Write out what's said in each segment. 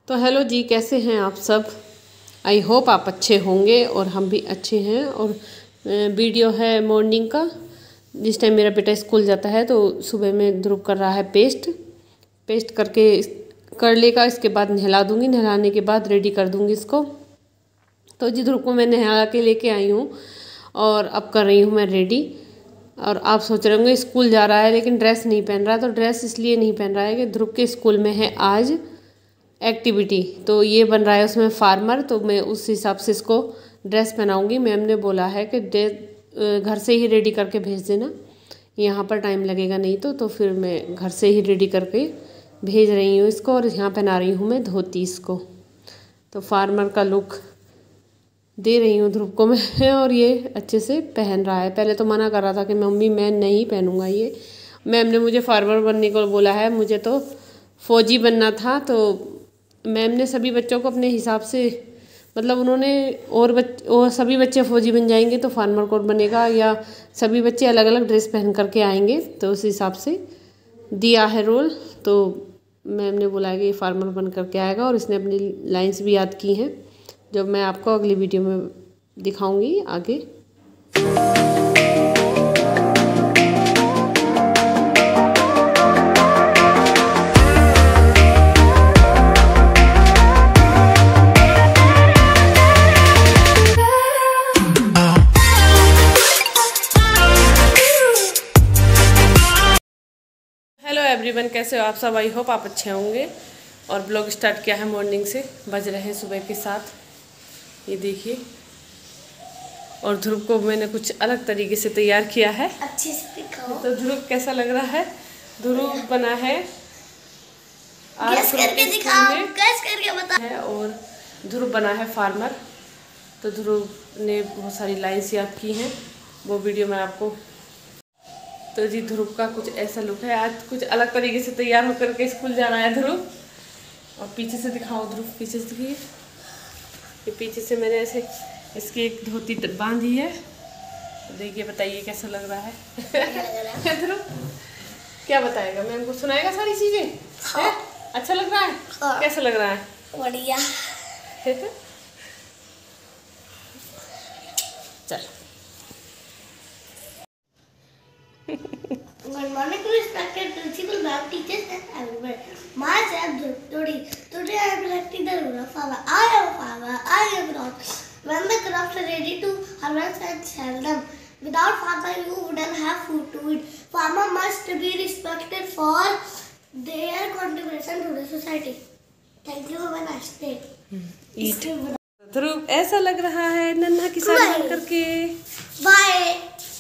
तो हेलो जी, कैसे हैं आप सब। आई होप आप अच्छे होंगे और हम भी अच्छे हैं। और वीडियो है मॉर्निंग का, जिस टाइम मेरा बेटा स्कूल जाता है। तो सुबह में ध्रुव कर रहा है पेस्ट करके कर लेगा। इसके बाद नहला दूँगी, नहलाने के बाद रेडी कर दूँगी इसको। तो जी ध्रुव को मैं नहला के लेके आई हूँ और अब कर रही हूँ मैं रेडी। और आप सोच रहे होंगे स्कूल जा रहा है लेकिन ड्रेस नहीं पहन रहा। तो ड्रेस इसलिए नहीं पहन रहा है कि ध्रुव के स्कूल में है आज एक्टिविटी, तो ये बन रहा है उसमें फार्मर। तो मैं उस हिसाब से इसको ड्रेस पहनाऊंगी। मैम ने बोला है कि घर से ही रेडी करके भेज देना, यहाँ पर टाइम लगेगा नहीं तो फिर मैं घर से ही रेडी करके भेज रही हूँ इसको। और यहाँ पहना रही हूँ मैं धोती इसको। तो फार्मर का लुक दे रही हूँ ध्रुव को मैं, और ये अच्छे से पहन रहा है। पहले तो मना कर रहा था कि मम्मी मैं नहीं पहनूंगा ये। मैम ने मुझे फार्मर बनने को बोला है, मुझे तो फ़ौजी बनना था। तो मैम ने सभी बच्चों को अपने हिसाब से, मतलब उन्होंने और सभी बच्चे फ़ौजी बन जाएंगे तो फार्मर कोट बनेगा, या सभी बच्चे अलग अलग ड्रेस पहन करके आएंगे, तो उस हिसाब से दिया है रोल। तो मैम ने बोला है कि फार्मर बन करके आएगा। और इसने अपनी लाइन्स भी याद की हैं, जो मैं आपको अगली वीडियो में दिखाऊंगी आगे। हेलो एवरीवन, कैसे हो आप सब। आई होप आप अच्छे होंगे। और ब्लॉग स्टार्ट किया है मॉर्निंग से, बज रहे हैं सुबह के 7। ये देखिए, और ध्रुव को मैंने कुछ अलग तरीके से तैयार किया है। अच्छे से दिखाओ। तो ध्रुव कैसा लग रहा है। ध्रुव बना है गैस करके दिखाओ, गैस करके बता है। और ध्रुव बना है फार्मर। तो ध्रुव ने बहुत सारी लाइन्स याद की हैं, वो वीडियो मैं आपको। तो जी ध्रुव का कुछ ऐसा लुक है, आज कुछ अलग तरीके से तैयार होकर के स्कूल जा रहा है ध्रुव। और पीछे से दिखाओ ध्रुव, पीछे से दिखिए। ये पीछे से मैंने ऐसे इसकी एक धोती बांधी है। तो देखिए, बताइए कैसा लग रहा है ध्रुव। क्या बताएगा, मैं हमको सुनाएगा सारी चीजें। हाँ। अच्छा लग रहा है। हाँ। कैसा लग रहा है। बढ़िया। चल। Good morning to respected principal, ma'am, teachers and everyone. Myself Dhruv. Today I am selecting the role of farmer. I am a farmer. I am not. When the crops are ready to harvest and sell them, without farmer you wouldn't have food to eat. Farmer must be respected for their contribution to the society. Thank you. Have a nice day. Eat. ध्रुव ऐसा लग रहा है नन्हा किसान बन करके। Bye.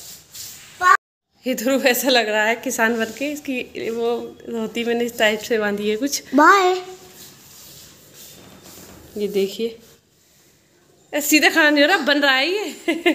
ये ध्रुव ऐसा लग रहा है किसान बन के। इसकी वो धोती मैंने इस टाइप से बांधी है कुछ। बाय। ये देखिए, सीधा खड़ा नहीं हो रहा, बन रहा है ये।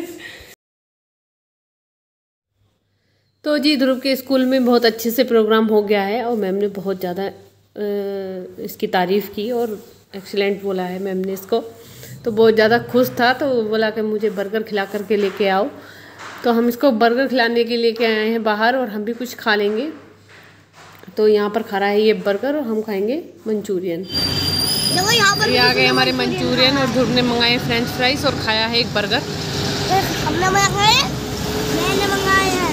तो जी ध्रुव के स्कूल में बहुत अच्छे से प्रोग्राम हो गया है, और मैम ने बहुत ज़्यादा इसकी तारीफ़ की और एक्सीलेंट बोला है मैम ने इसको। तो बहुत ज़्यादा खुश था, तो बोला कि मुझे बर्गर खिला करके लेके आओ। तो हम इसको बर्गर खिलाने के लेके आए हैं बाहर, और हम भी कुछ खा लेंगे। तो यहाँ पर खा रहा है ये बर्गर, और हम खाएंगे मंचूरियन। ये आ गए हमारे मंचूरियन, और ध्रुव ने मंगाए फ्रेंच फ्राइज और खाया है एक बर्गर। हमने मंगाए, मैंने मंगाए हैं।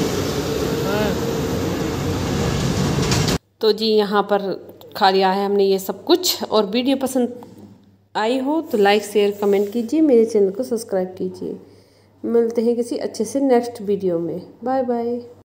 तो जी यहाँ पर खा लिया है हमने ये सब कुछ। और वीडियो पसंद आई हो तो लाइक शेयर कमेंट कीजिए, मेरे चैनल को सब्सक्राइब कीजिए। मिलते हैं किसी अच्छे से नेक्स्ट वीडियो में। Bye bye.